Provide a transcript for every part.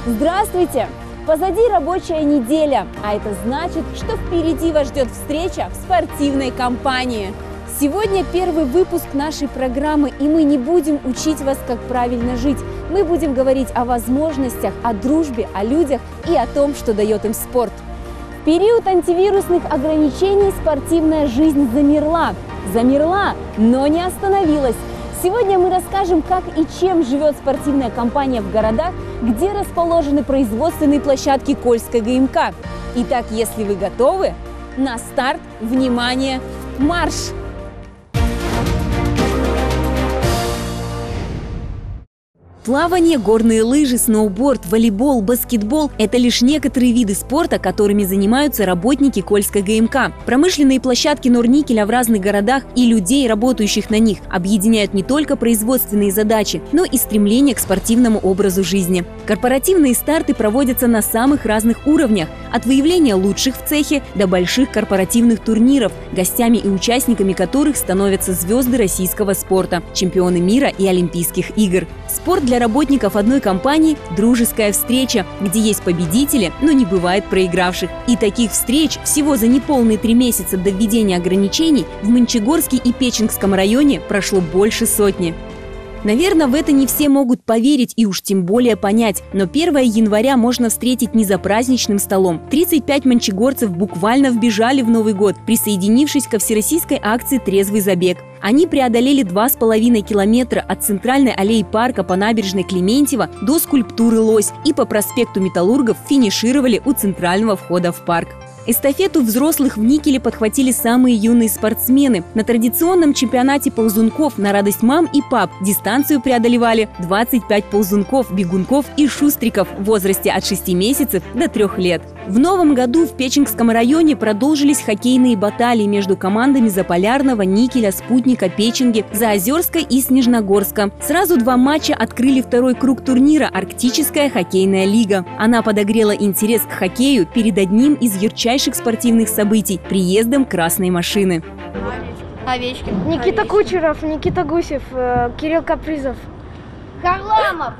Здравствуйте! Позади рабочая неделя, а это значит, что впереди вас ждет встреча в спортивной компании. Сегодня первый выпуск нашей программы, и мы не будем учить вас, как правильно жить. Мы будем говорить о возможностях, о дружбе, о людях и о том, что дает им спорт. В период антивирусных ограничений спортивная жизнь замерла. Замерла, но не остановилась. Сегодня мы расскажем, как и чем живет спортивная компания в городах, где расположены производственные площадки Кольской ГМК. Итак, если вы готовы, на старт, внимание, марш! Плавание, горные лыжи, сноуборд, волейбол, баскетбол – это лишь некоторые виды спорта, которыми занимаются работники Кольской ГМК. Промышленные площадки Норникеля в разных городах и людей, работающих на них, объединяют не только производственные задачи, но и стремление к спортивному образу жизни. Корпоративные старты проводятся на самых разных уровнях – от выявления лучших в цехе до больших корпоративных турниров, гостями и участниками которых становятся звезды российского спорта, чемпионы мира и Олимпийских игр. Спорт для работников одной компании – дружеская встреча, где есть победители, но не бывает проигравших. И таких встреч всего за неполные 3 месяца до введения ограничений в Мончегорске и Печенгском районе прошло больше сотни. Наверное, в это не все могут поверить и уж тем более понять, но 1 января можно встретить не за праздничным столом. 35 мончегорцев буквально вбежали в Новый год, присоединившись ко всероссийской акции «Трезвый забег». Они преодолели 2,5 километра от центральной аллеи парка по набережной Клементьева до скульптуры «Лось» и по проспекту Металлургов финишировали у центрального входа в парк. Эстафету взрослых в Никеле подхватили самые юные спортсмены. На традиционном чемпионате ползунков на радость мам и пап дистанцию преодолевали 25 ползунков, бегунков и шустриков в возрасте от 6 месяцев до 3 лет. В новом году в Печенгском районе продолжились хоккейные баталии между командами Заполярного, Никеля, Спутника, Печенги, Заозерска и Снежногорска. Сразу 2 матча открыли второй круг турнира «Арктическая хоккейная лига». Она подогрела интерес к хоккею перед одним из ярчайших спортивных событий – приездом красной машины. Овечкин. Никита Кучеров, Никита Гусев, Кирилл Капризов. Харламов.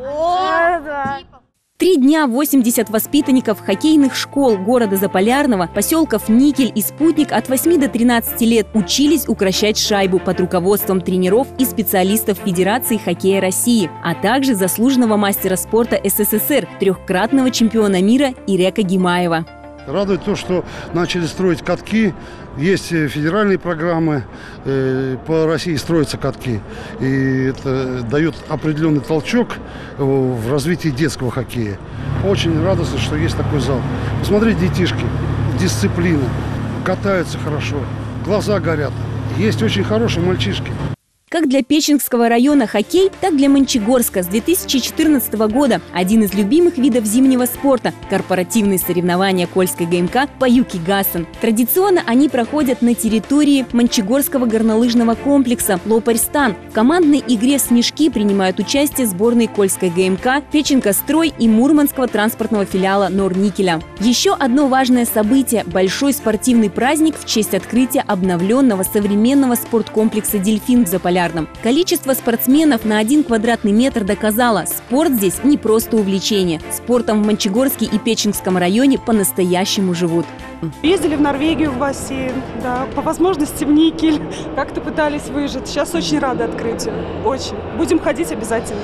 Да. 3 дня 80 воспитанников хоккейных школ города Заполярного, поселков Никель и Спутник от 8 до 13 лет учились укрощать шайбу под руководством тренеров и специалистов Федерации хоккея России, а также заслуженного мастера спорта СССР, 3-кратного чемпиона мира Ирека Гимаева. Радует то, что начали строить катки. Есть федеральные программы, по России строятся катки. И это дает определенный толчок в развитии детского хоккея. Очень радостно, что есть такой зал. Посмотрите, детишки, дисциплина, катаются хорошо, глаза горят. Есть очень хорошие мальчишки. Как для Печенгского района хоккей, так для Мончегорска с 2014 года один из любимых видов зимнего спорта – корпоративные соревнования Кольской ГМК по Юки-Гасан. Традиционно они проходят на территории Мончегорского горнолыжного комплекса «Лопарь-Стан». В командной игре в снежки принимают участие сборные Кольской ГМК, Печенгострой и Мурманского транспортного филиала Норникеля. Еще одно важное событие – большой спортивный праздник в честь открытия обновленного современного спорткомплекса «Дельфин» в Заполярном. Количество спортсменов на 1 квадратный метр доказало – спорт здесь не просто увлечение. Спортом в Мончегорске и Печенгском районе по-настоящему живут. Ездили в Норвегию в бассейн, да, по возможности в Никель. Как-то пытались выжить. Сейчас очень рады открытию. Очень. Будем ходить обязательно.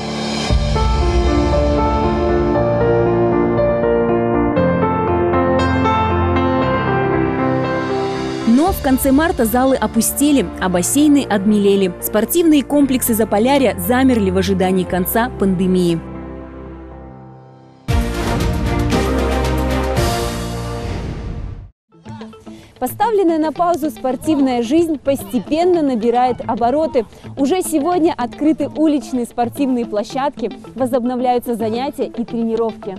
Но в конце марта залы опустели, а бассейны обмелели. Спортивные комплексы Заполярья замерли в ожидании конца пандемии. Поставленная на паузу спортивная жизнь постепенно набирает обороты. Уже сегодня открыты уличные спортивные площадки, возобновляются занятия и тренировки.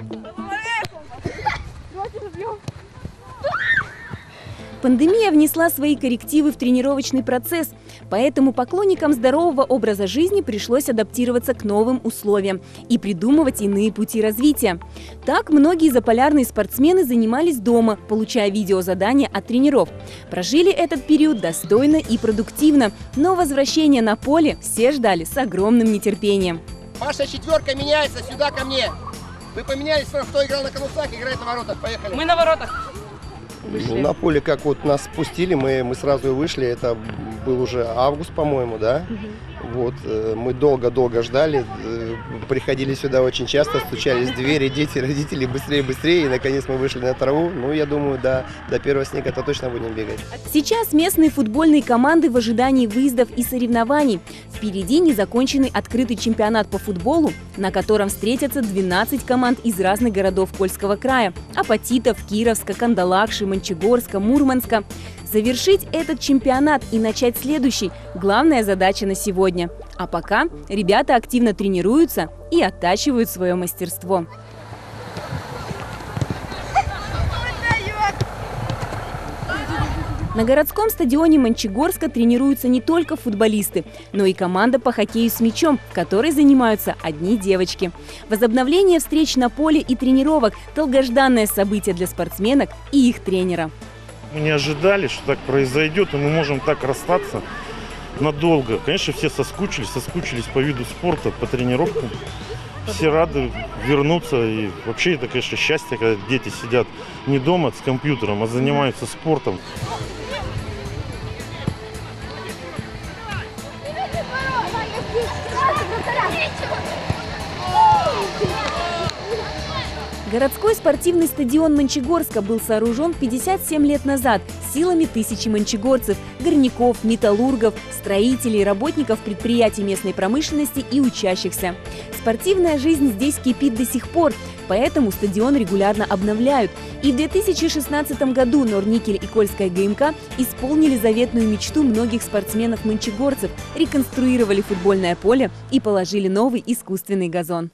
Пандемия внесла свои коррективы в тренировочный процесс, поэтому поклонникам здорового образа жизни пришлось адаптироваться к новым условиям и придумывать иные пути развития. Так, многие заполярные спортсмены занимались дома, получая видеозадания от тренеров. Прожили этот период достойно и продуктивно, но возвращение на поле все ждали с огромным нетерпением. Ваша четверка меняется, сюда ко мне. Вы поменялись, кто играл на конусах, играет на воротах. Поехали. Мы на воротах. Ну, на поле, как вот нас спустили, мы сразу и вышли. Это был уже август, по-моему, да? Вот, мы долго-долго ждали, приходили сюда очень часто, стучались в двери, дети, родители, быстрее, и наконец мы вышли на траву. Ну, я думаю, до первого снега то точно будем бегать. Сейчас местные футбольные команды в ожидании выездов и соревнований. Впереди незаконченный открытый чемпионат по футболу, на котором встретятся 12 команд из разных городов Кольского края – Апатитов, Кировска, Кандалакши, Мончегорска, Мурманска. Завершить этот чемпионат и начать следующий – главная задача на сегодня. А пока ребята активно тренируются и оттачивают свое мастерство. На городском стадионе Мончегорска тренируются не только футболисты, но и команда по хоккею с мячом, в которой занимаются одни девочки. Возобновление встреч на поле и тренировок – долгожданное событие для спортсменок и их тренера. Мы не ожидали, что так произойдет, и мы можем так расстаться надолго. Конечно, все соскучились по виду спорта, по тренировкам. Все рады вернуться. И вообще это, конечно, счастье, когда дети сидят не дома с компьютером, а занимаются спортом. Городской спортивный стадион Мончегорска был сооружен 57 лет назад силами тысячи мончегорцев, горняков, металлургов, строителей, работников предприятий местной промышленности и учащихся. Спортивная жизнь здесь кипит до сих пор, поэтому стадион регулярно обновляют. И в 2016 году Норникель и Кольская ГМК исполнили заветную мечту многих спортсменов-мончегорцев, реконструировали футбольное поле и положили новый искусственный газон.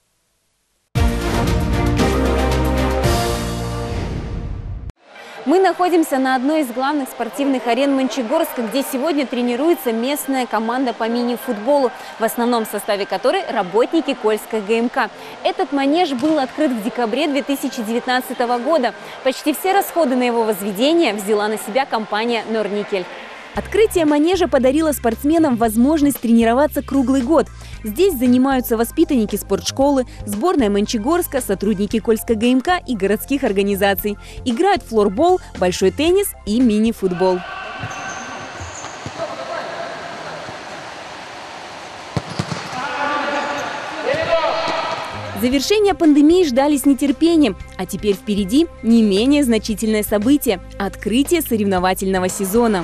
Мы находимся на одной из главных спортивных арен Мончегорска, где сегодня тренируется местная команда по мини-футболу, в основном составе которой работники Кольской ГМК. Этот манеж был открыт в декабре 2019 года. Почти все расходы на его возведение взяла на себя компания «Норникель». Открытие манежа подарило спортсменам возможность тренироваться круглый год. Здесь занимаются воспитанники спортшколы, сборная Мончегорска, сотрудники Кольской ГМК и городских организаций. Играют флорбол, большой теннис и мини-футбол. Завершение пандемии ждали с нетерпением, а теперь впереди не менее значительное событие – открытие соревновательного сезона.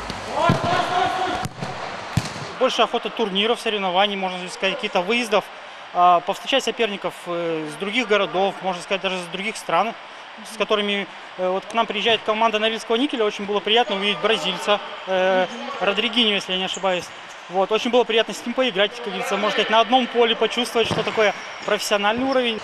Больше охота турниров, соревнований, можно сказать, каких-то выездов, повстречать соперников с других городов, можно сказать, даже с других стран, с которыми вот к нам приезжает команда Норильского никеля. Очень было приятно увидеть бразильца, Родригиньо, если я не ошибаюсь. Вот, очень было приятно с ним поиграть, как говорится, можно сказать, на одном поле, почувствовать, что такое профессиональный уровень.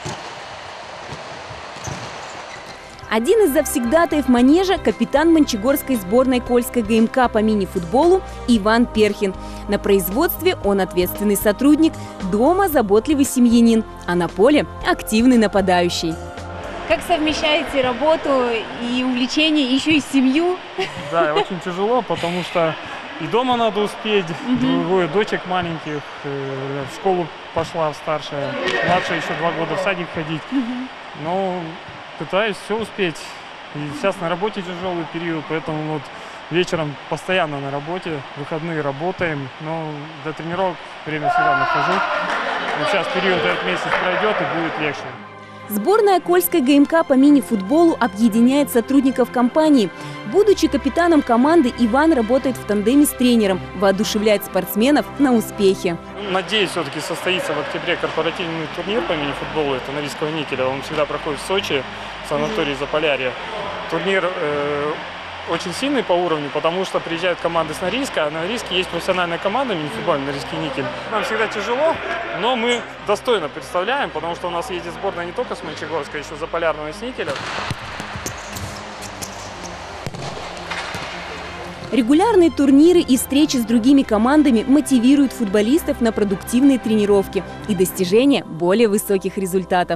Один из завсегдатаев манежа – капитан мончегорской сборной Кольской ГМК по мини-футболу Иван Перхин. На производстве он ответственный сотрудник, дома заботливый семьянин, а на поле – активный нападающий. Как совмещаете работу и увлечение, еще и семью? Да, очень тяжело, потому что и дома надо успеть, двое дочек маленьких, в школу пошла старшая, младшая еще 2 года в садик ходить. Но пытаюсь все успеть. И сейчас на работе тяжелый период, поэтому вот вечером постоянно на работе, выходные работаем, но до тренировок время всегда нахожу. Вот сейчас период этот месяц пройдет и будет легче. Сборная Кольской ГМК по мини-футболу объединяет сотрудников компании. Будучи капитаном команды, Иван работает в тандеме с тренером, воодушевляет спортсменов на успехи. Надеюсь, все-таки состоится в октябре корпоративный турнир по мини-футболу, это Норильского никеля. Он всегда проходит в Сочи, в санатории Заполярье. Турнир очень сильный по уровню, потому что приезжают команды с Норильска, а на Норильске есть профессиональная команда мини-футбольная Норильский никель. Нам всегда тяжело, но мы достойно представляем, потому что у нас едет сборная не только с Мончегорска, еще Заполярного и с никеля. Регулярные турниры и встречи с другими командами мотивируют футболистов на продуктивные тренировки и достижение более высоких результатов.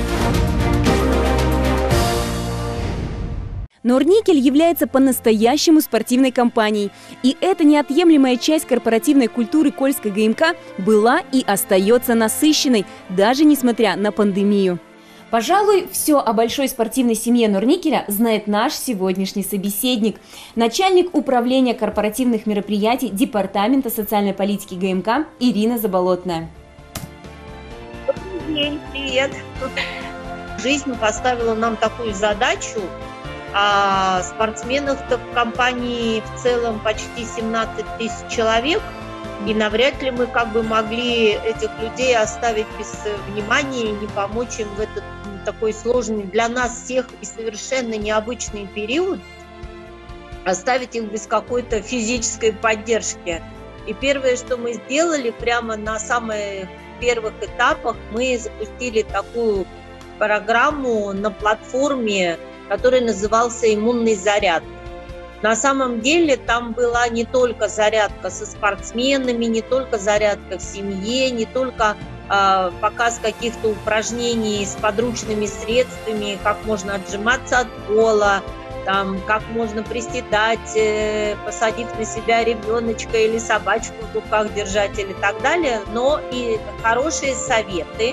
Норникель является по-настоящему спортивной компанией. И эта неотъемлемая часть корпоративной культуры Кольской ГМК была и остается насыщенной, даже несмотря на пандемию. Пожалуй, все о большой спортивной семье Норникеля знает наш сегодняшний собеседник. Начальник управления корпоративных мероприятий Департамента социальной политики ГМК Ирина Заболотная. Добрый день, привет. Жизнь поставила нам такую задачу. А спортсменов-то в компании в целом почти 17 тысяч человек. И навряд ли мы могли этих людей оставить без внимания и не помочь им в этот такой сложный для нас всех и совершенно необычный период, оставить их без какой-то физической поддержки. И первое, что мы сделали, прямо на самых первых этапах, мы запустили такую программу на платформе, которая назывался «Иммунный заряд». На самом деле там была не только зарядка со спортсменами, не только зарядка в семье, не только показ каких-то упражнений с подручными средствами, как можно отжиматься от пола, как можно приседать, посадив на себя ребеночка или собачку в руках держать или так далее, но и хорошие советы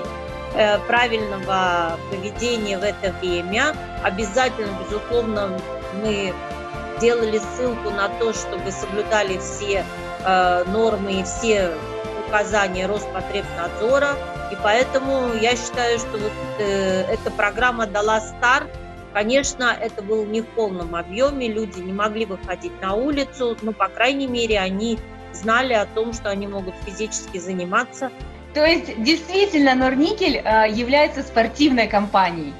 правильного поведения в это время. Обязательно, безусловно, мы делали ссылку на то, чтобы соблюдали все нормы и все указания Роспотребнадзора. И поэтому я считаю, что эта программа дала старт. Конечно, это было не в полном объеме, люди не могли выходить на улицу, но, по крайней мере, они знали о том, что они могут физически заниматься. То есть, действительно, Норникель является спортивной компанией?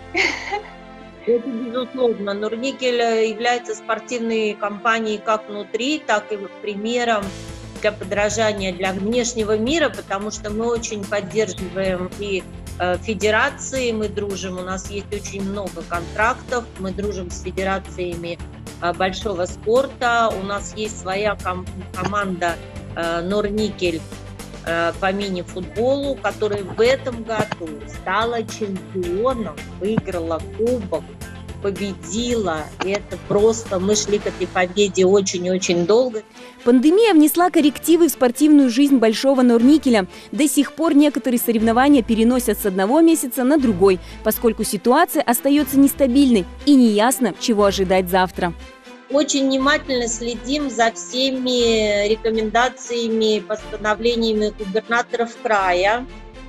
Это безусловно. Норникель является спортивной компанией как внутри, так и примером для подражания для внешнего мира, потому что мы очень поддерживаем и федерации, мы дружим, у нас есть очень много контрактов, мы дружим с федерациями большого спорта, у нас есть своя команда Норникель по мини-футболу, которая в этом году стала чемпионом, выиграла кубок, победила. И это просто, мы шли к этой победе очень-очень долго. Пандемия внесла коррективы в спортивную жизнь Большого Норникеля. До сих пор некоторые соревнования переносят с одного месяца на другой, поскольку ситуация остается нестабильной и неясно, чего ожидать завтра. Очень внимательно следим за всеми рекомендациями, постановлениями губернаторов края,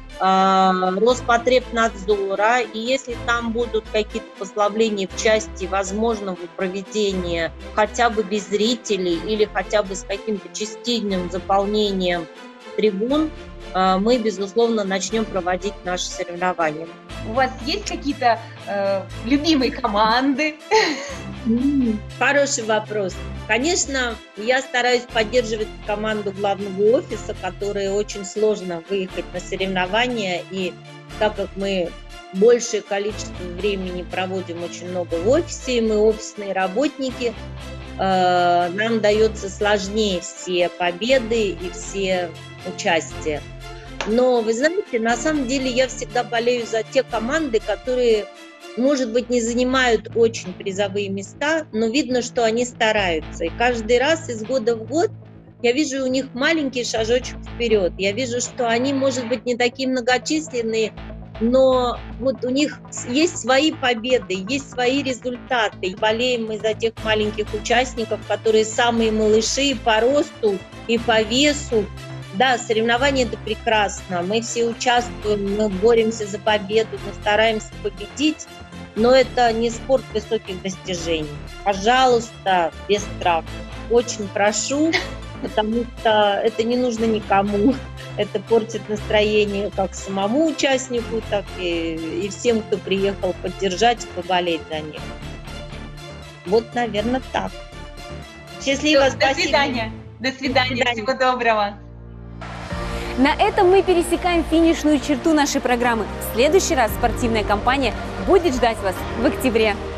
Роспотребнадзора. И если там будут какие-то послабления в части возможного проведения хотя бы без зрителей или хотя бы с каким-то частичным заполнением трибун, мы, безусловно, начнем проводить наши соревнования. У вас есть какие-то любимые команды? Хороший вопрос. Конечно, я стараюсь поддерживать команду главного офиса, которой очень сложно выехать на соревнования. И так как мы большее количество времени проводим очень много в офисе, мы офисные работники, нам дается сложнее все победы и все участия. Но, вы знаете, на самом деле я всегда болею за те команды, которые, может быть, не занимают очень призовые места, но видно, что они стараются. И каждый раз из года в год я вижу у них маленький шажочек вперед. Я вижу, что они, может быть, не такие многочисленные, но вот у них есть свои победы, есть свои результаты. Болеем мы за тех маленьких участников, которые самые малыши по росту и по весу. Да, соревнования – это прекрасно, мы все участвуем, мы боремся за победу, мы стараемся победить, но это не спорт высоких достижений. Пожалуйста, без страха. Очень прошу, потому что это не нужно никому. Это портит настроение как самому участнику, так и всем, кто приехал поддержать и поболеть за них. Вот, наверное, так. Счастливо, спасибо. До свидания. До свидания. Всего доброго. На этом мы пересекаем финишную черту нашей программы. В следующий раз спортивная компания будет ждать вас в октябре.